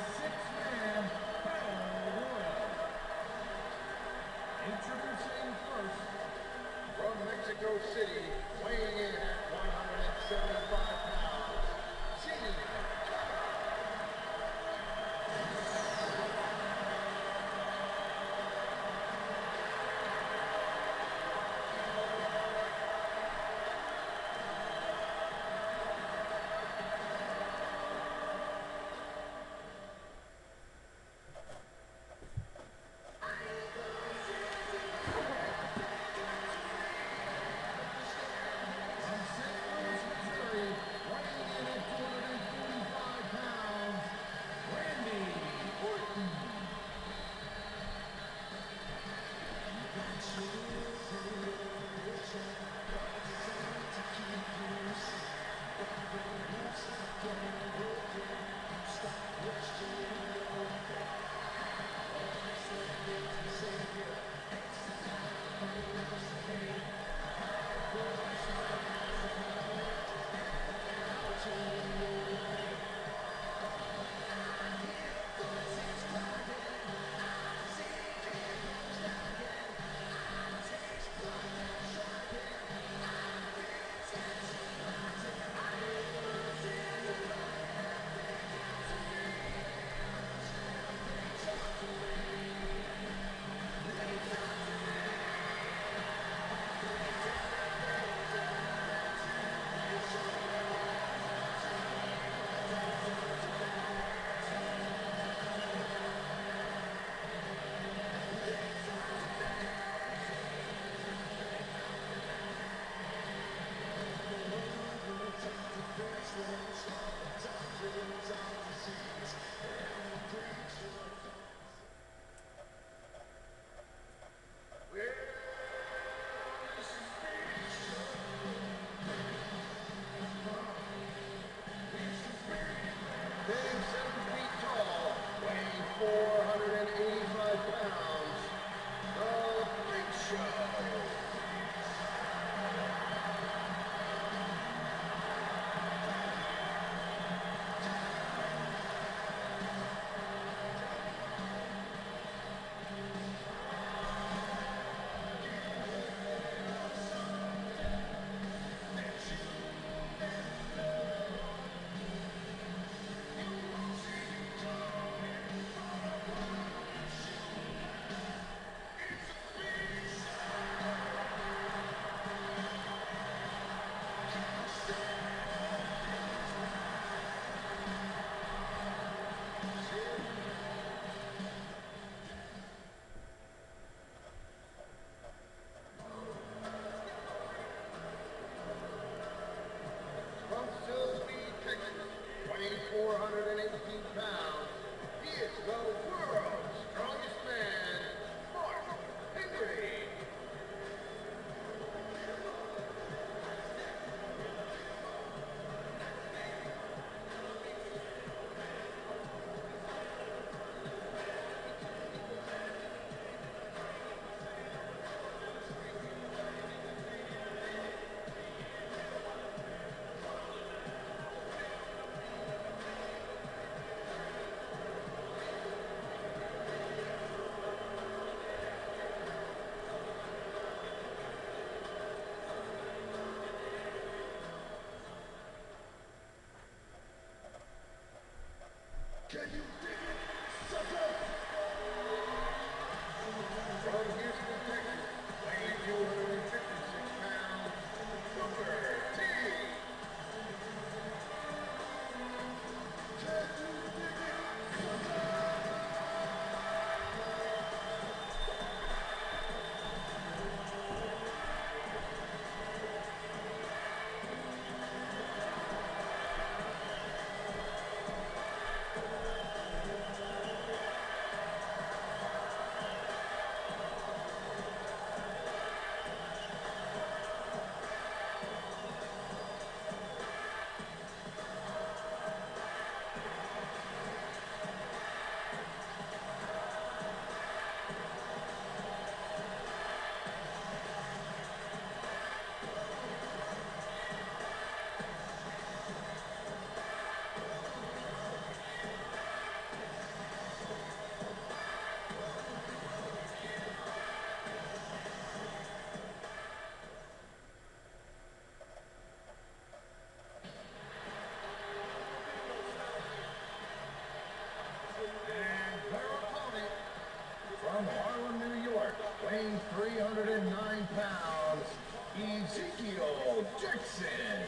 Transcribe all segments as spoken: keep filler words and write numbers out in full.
six-man battle royal. Introducing first, from Mexico City, weighing in at one hundred seventy-five pounds, Gene. From Saint Louis, Missouri, weighing three hundred nine pounds, Ezekiel Dixon.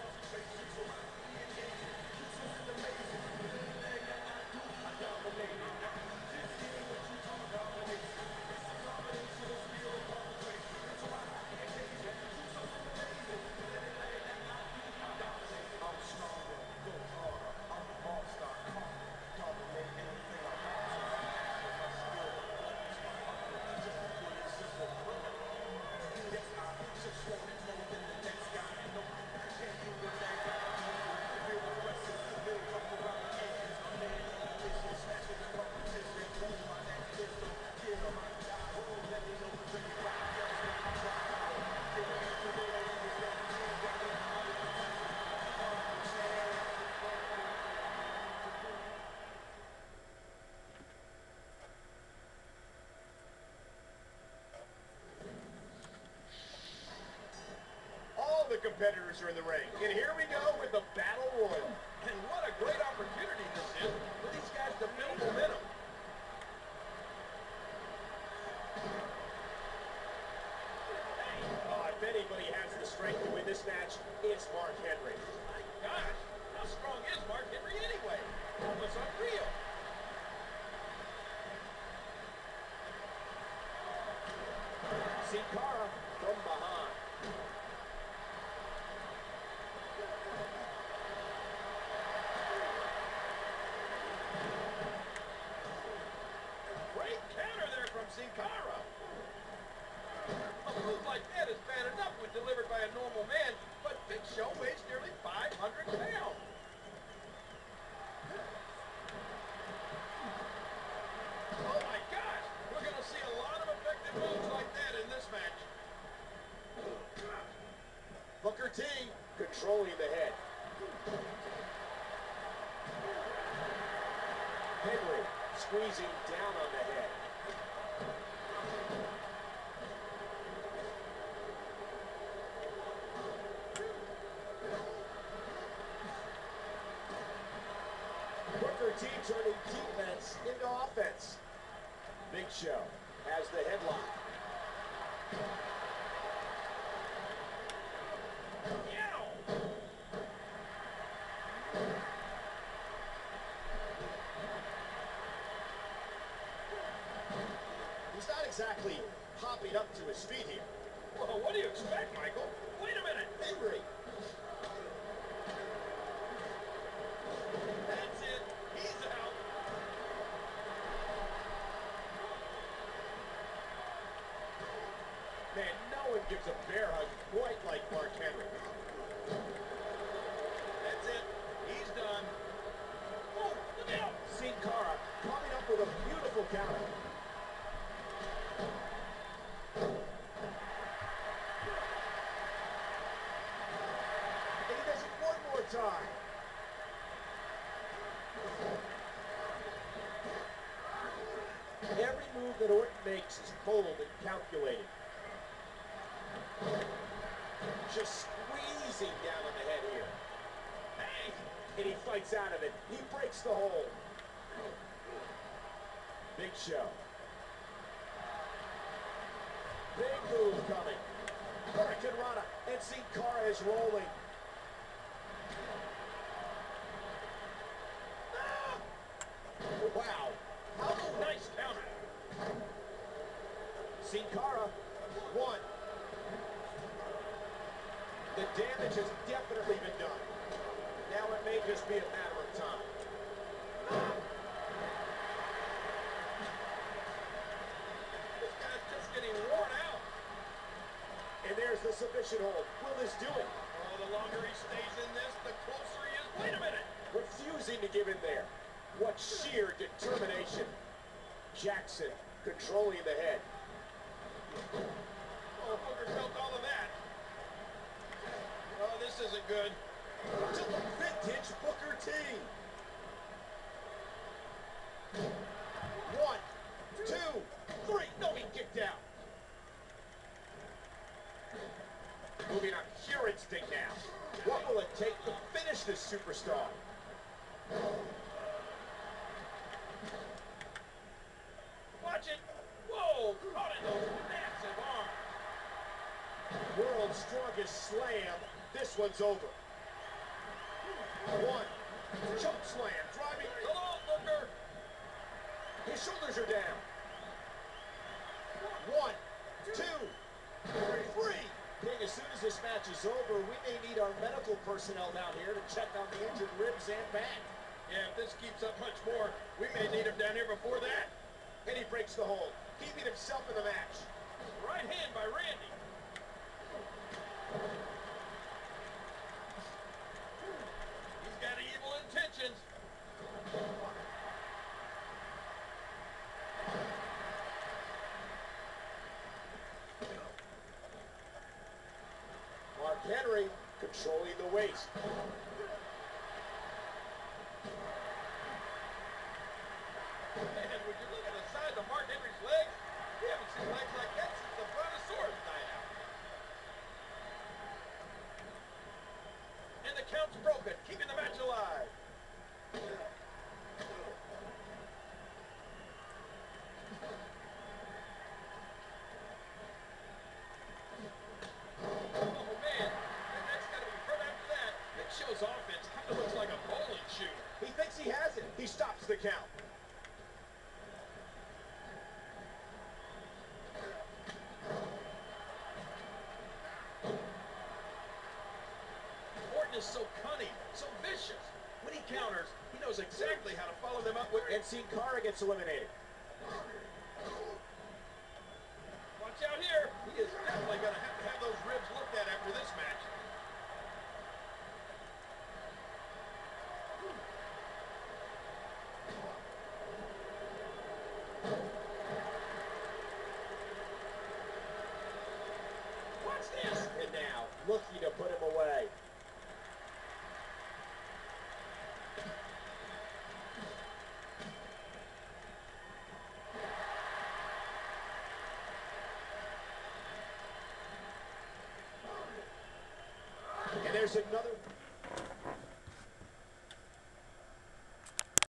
Competitors are in the ring, and here we go with the Battle Royal. And what a great opportunity this is for these guys to build momentum. Oh, if anybody has the strength to win this match, it's Mark Henry. My gosh, how strong is Mark Henry anyway? Almost unreal. Sin Cara from behind. Sin Cara. A move like that is bad enough when delivered by a normal man, but Big Show weighs nearly five hundred pounds. Oh my gosh, we're going to see a lot of effective moves like that in this match. Booker T controlling the head. Henry squeezing down on the head. Booker T turning defense into offense. Big Show has the headlock. Yow! He's not exactly hopping up to his feet here. Well, what do you expect, Michael? Wait a minute, Henry. That's it. He's out. Man, no one gives a bear hug quite like Mark Henry. That's it. He's done. Oh, look out! Sin Cara coming up with a beautiful counter. And he does it one more time. Every move that Orton makes is cold and calculated. Just squeezing down on the head here. Hey! And he fights out of it. He breaks the hold. Big Show. Big move coming. Hurricane Rana, and Sin Cara is rolling. Ah! Wow. How nice counter. Sin Cara, one. The damage has definitely been done. Now it may just be a matter of time. This guy's just getting worn out. And there's the submission hold. Will this do it? Oh, the longer he stays in this, the closer he is. Wait a minute. Refusing to give in there. What sheer determination. Jackson controlling the head. Oh, Booker felt all of that. Oh, this isn't good. To the vintage Booker T. One, two, three. No, he kicked out. Moving on, pure instinct now. What will it take to finish this superstar? Watch it. Whoa, caught it. World's strongest slam. This one's over. One. Choke slam. Driving. Come on, Booker. His shoulders are down. One. Two. Three. King, as soon as this match is over, we may need our medical personnel down here to check on the injured ribs and back. Yeah, if this keeps up much more, we may need him down here before that. And he breaks the hold, keeping himself in the match. Right hand by Randy. He's got evil intentions. Mark Henry controlling the waist. Man, would you look at the size of Mark Henry's legs? We haven't seen legs like that since the Brontosaurus died out. And the count's broken, keeping the match alive. Oh, man. And that's got to be hurt after that. Big Show's offense kind of looks like a bowling shoe. He thinks he has it. He stops the count. Orton is so cunning, so vicious. When he counters, he knows exactly how to follow them up with. And Sin Cara gets eliminated. Watch out here. He is definitely going to have to have those ribs looked at after this match. Watch this. And now, looking to put him away. And there's another